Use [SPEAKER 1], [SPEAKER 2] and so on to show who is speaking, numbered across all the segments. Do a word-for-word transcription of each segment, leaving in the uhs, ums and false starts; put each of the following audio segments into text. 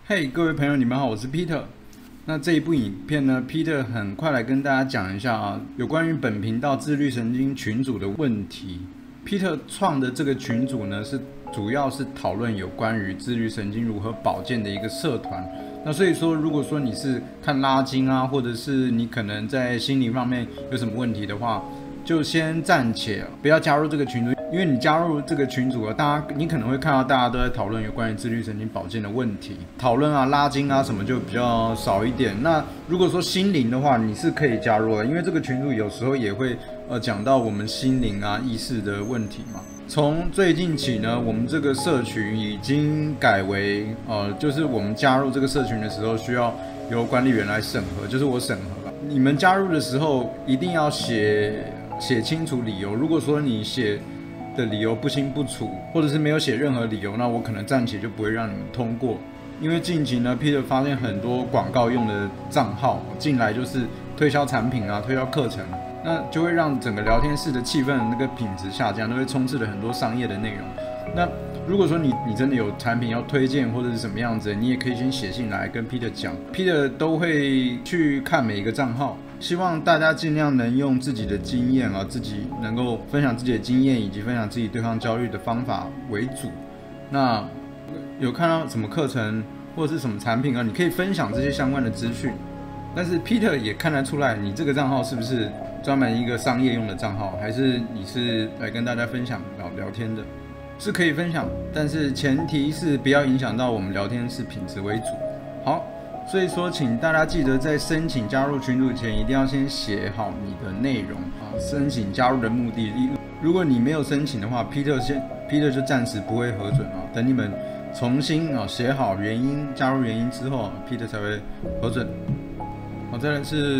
[SPEAKER 1] 嘿， hey, 各位朋友，你们好，我是 Peter。那这一部影片呢 ，Peter 很快来跟大家讲一下啊，有关于本频道自律神经群组的问题。Peter 创的这个群组呢，是主要是讨论有关于自律神经如何保健的一个社团。那所以说，如果说你是看拉筋啊，或者是你可能在心灵方面有什么问题的话，就先暂且不要加入这个群组，因为你加入这个群组啊，大家你可能会看到大家都在讨论有关于自律神经保健的问题，讨论啊拉筋啊什么就比较少一点。那如果说心灵的话，你是可以加入的，因为这个群组有时候也会呃讲到我们心灵啊意识的问题嘛。从最近起呢，我们这个社群已经改为呃，就是我们加入这个社群的时候，需要由管理员来审核，就是我审核。你们加入的时候一定要写。写清楚理由，如果说你写的理由不清不楚，或者是没有写任何理由，那我可能暂且就不会让你们通过。因为近期呢 ，Peter 发现很多广告用的账号进来就是推销产品啊、推销课程，那就会让整个聊天室的气氛的那个品质下降，都会充斥了很多商业的内容。那如果说你你真的有产品要推荐或者是什么样子，你也可以先写信来跟 Peter 讲 ，Peter 都会去看每一个账号。希望大家尽量能用自己的经验啊，自己能够分享自己的经验，以及分享自己对抗焦虑的方法为主。那有看到什么课程或者是什么产品啊，你可以分享这些相关的资讯。但是 Peter 也看得出来，你这个账号是不是专门一个商业用的账号，还是你是来跟大家分享聊聊天的？是可以分享，但是前提是不要影响到我们聊天室品质为主。好。所以说，请大家记得在申请加入群组前，一定要先写好你的内容啊，申请加入的目的。如果你没有申请的话 ，Peter 先 Peter 就暂时不会核准啊。等你们重新啊写好原因、加入原因之后 ，Peter 才会核准。好，再来是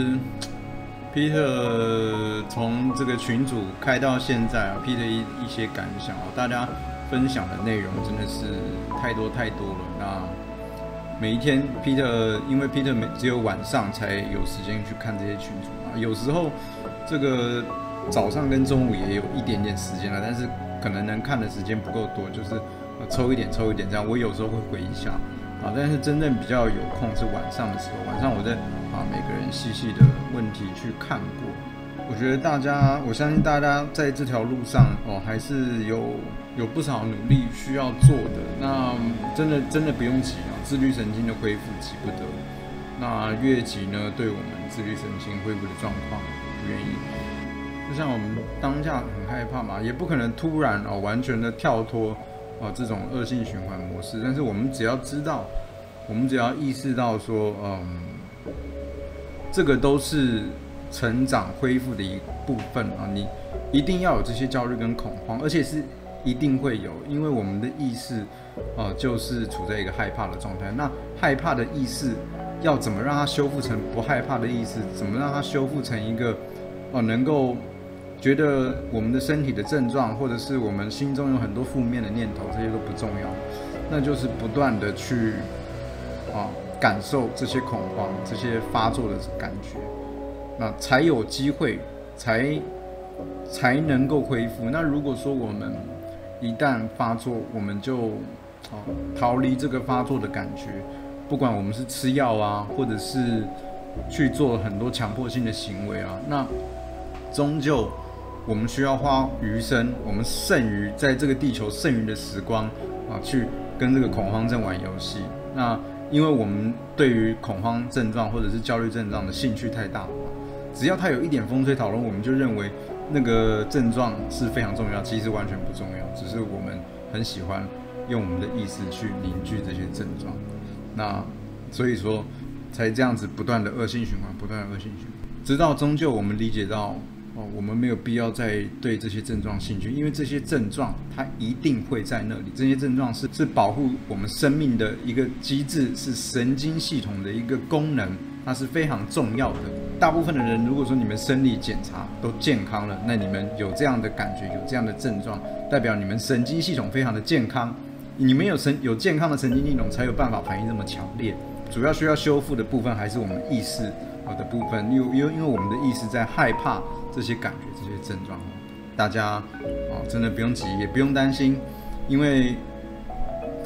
[SPEAKER 1] Peter 从这个群组开到现在啊 ，Peter 一一些感想啊，大家分享的内容真的是太多太多了。那每一天 ，Peter 因为 Peter 只有晚上才有时间去看这些群组啊，有时候这个早上跟中午也有一点点时间了，但是可能能看的时间不够多，就是抽一点抽一点这样。我有时候会回一下啊，但是真正比较有空是晚上的时候，晚上我在把每个人细细的问题去看过。我觉得大家，我相信大家在这条路上哦，还是有有不少努力需要做的。那真的真的不用急啊，自律神经的恢复急不得。那越急呢，对我们自律神经恢复的状况不愿意。就像我们当下很害怕嘛，也不可能突然哦完全的跳脱哦这种恶性循环模式。但是我们只要知道，我们只要意识到说，嗯，这个都是成长恢复的一部分啊，你一定要有这些焦虑跟恐慌，而且是一定会有，因为我们的意识，呃，就是处在一个害怕的状态。那害怕的意识要怎么让它修复成不害怕的意识？怎么让它修复成一个，呃，能够觉得我们的身体的症状，或者是我们心中有很多负面的念头，这些都不重要，那就是不断的去啊感受这些恐慌、这些发作的感觉。那才有机会，才才能够恢复。那如果说我们一旦发作，我们就啊逃离这个发作的感觉，不管我们是吃药啊，或者是去做很多强迫性的行为啊，那终究我们需要花余生，我们剩余在这个地球剩余的时光啊，去跟这个恐慌症玩游戏。那因为我们对于恐慌症状或者是焦虑症状的兴趣太大了。只要它有一点风吹草动，我们就认为那个症状是非常重要，其实完全不重要，只是我们很喜欢用我们的意识去凝聚这些症状。那所以说，才这样子不断的恶性循环，不断的恶性循环，直到终究我们理解到，哦，我们没有必要再对这些症状兴趣，因为这些症状它一定会在那里。这些症状是是保护我们生命的一个机制，是神经系统的一个功能。它是非常重要的。大部分的人，如果说你们生理检查都健康了，那你们有这样的感觉，有这样的症状，代表你们神经系统非常的健康。你们有神有健康的神经系统，才有办法反应这么强烈。主要需要修复的部分还是我们意识的部分，因为因为因为我们的意识在害怕这些感觉、这些症状。大家哦，真的不用急，也不用担心，因为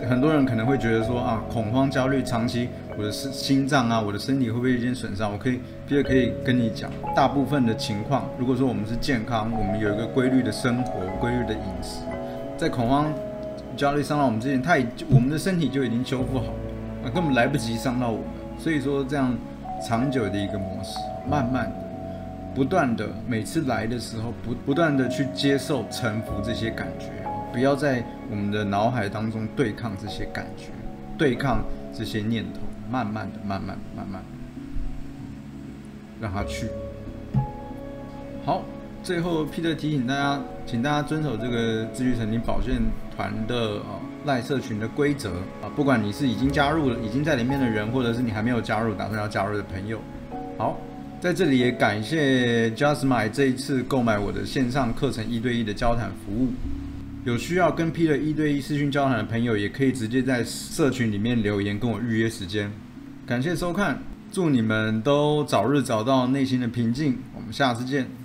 [SPEAKER 1] 很多人可能会觉得说啊，恐慌、焦虑，长期我的心脏啊，我的身体会不会有点损伤？我可以，Peter可以跟你讲，大部分的情况，如果说我们是健康，我们有一个规律的生活、规律的饮食，在恐慌、焦虑伤到我们之前，它已我们的身体就已经修复好了，啊，根本来不及伤到我们。所以说，这样长久的一个模式，慢慢的、不断的，每次来的时候，不不断的去接受、臣服这些感觉。不要在我们的脑海当中对抗这些感觉，对抗这些念头，慢慢的、慢慢的、慢慢的，让它去。好，最后 Peter 提醒大家，请大家遵守这个自律神经保健团的啊赖社群的规则啊，不管你是已经加入了、已经在里面的人，或者是你还没有加入、打算要加入的朋友。好，在这里也感谢 Justmy 这一次购买我的线上课程一对一的交谈服务。有需要跟 Peter 一对一视讯交谈的朋友，也可以直接在社群里面留言跟我预约时间。感谢收看，祝你们都早日找到内心的平静。我们下次见。